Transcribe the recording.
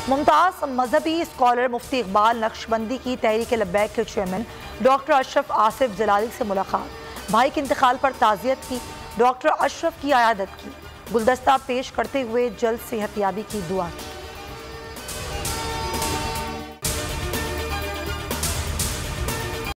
मुमताज़ मजहबी स्कॉलर मुफ्ती इकबाल नक्शबंदी की तहरीक लब्बैक के चेयरमैन डॉक्टर अशरफ आसिफ जलाली से मुलाकात। भाई के इंतकाल पर ताज़ियत की, डॉक्टर अशरफ की अयादत की, गुलदस्ता पेश करते हुए जल्द सेहतयाबी की दुआ की।